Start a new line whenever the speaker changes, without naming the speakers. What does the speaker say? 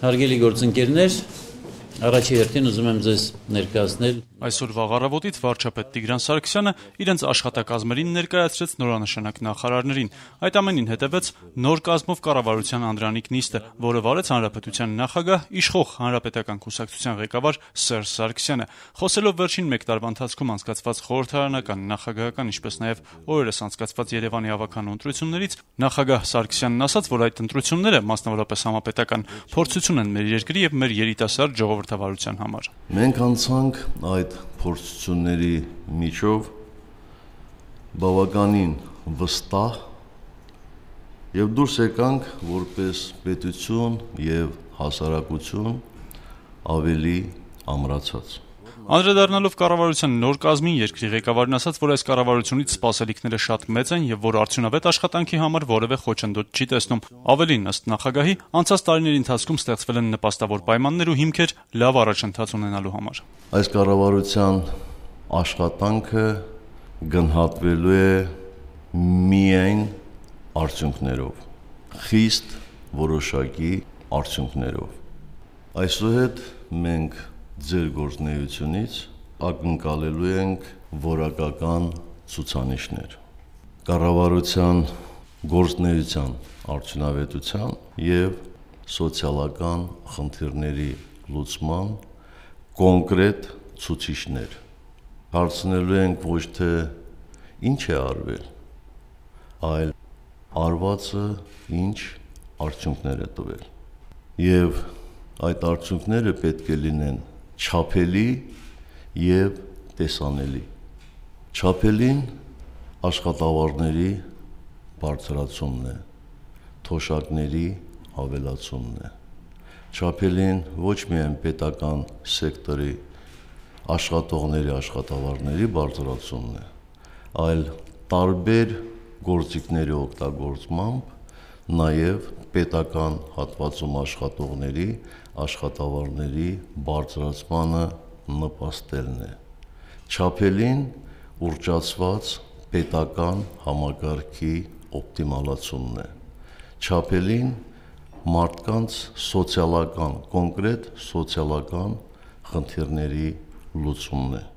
Հարգելի գործընկերներ, առաջի հերթին ուզում եմ ձեզ ներկայացնել
Այսօրվա առավոտից վարչապետ Տիգրան Սարգսյանը իրենց աշխատակազմերին ներկայացրեց նորանշանակ նախարարներին։ Այդ ամենին հետևեց նոր կազմով կառավարության անդրանիկ նիստը, որը վարեց հանրապետության նախագահ, իշխող Հանրապետական կուսակցության ղեկավար Սերժ Սարգսյանը։ Խոսելով վերջին մեկ տարվա ընթացքում անցկացված խորհրդարանական, նախագահական, ինչպես նաև օրերս անցկացված Երևանի ավագանու ընտրություններից, նախագահ Սարգսյանն ասաց, որ այդ ընտրությունները, մասնավորապես համապետական, փորձություն են մեր երկրի եւ մեր երիտասարդ ժողովրդավարության համար։
Մենք անցանք այդ փորձությունների միջով բավականին վստահ եւ դուրս եկանք որպես պետություն եւ հասարակություն ավելի ամրացած։
Անդրադառնալով կառավարության նոր կազմին, երկրի ղեկավարն ասաց, որ այս կառավարությունից սպասելիքները շատ մեծ են եւ որ արդյունավետ աշխատանքի համար որևէ խոչընդոտ չի տեսնում։ Ավելին, ըստ նախագահի, անցած տարիների ընթացքում ստեղծվել են նպաստավոր պայմաններ ու հիմքեր լավ առաջընթաց ունենալու համար։
Այս կառավարության աշխատանքը գնահատվելու է միայն արդյունքներով, խիստ որոշակի արդյունքներով։ Այսուհետ մենք ձեր գործունեությունից ակնկալելու ենք որակական ցուցանիշներ։ Կառավարության գործունեության արդյունավետության եւ սոցիալական խնդիրների լուծման կոնկրետ ցուցիչներ։ Հարցնելու ենք ոչ թե ինչ է արվել, այլ արվածը ինչ արդյունքներ է տվել։ Եվ այդ արդյունքները պետք է լինեն չափելի եւ տեսանելի։ Չափելին աշխատավարձերի բարձրացումն է, թոշակների ավելացումն է։ Չափելին ոչ միայն պետական սեկտորի աշխատողների աշխատավարձերի բարձրացումն է, այլ տարբեր գործիքների օգտագործմամբ նաև պետական հատվածում աշխատողների աշխատավարձերի բարձրացմանը նպաստելն է։ Չափելին ուռճացված պետական համակարգի օպտիմալացումն է։ Չափելին մարդկանց կոնկրետ սոցիալական խնդիրների լուծումն է։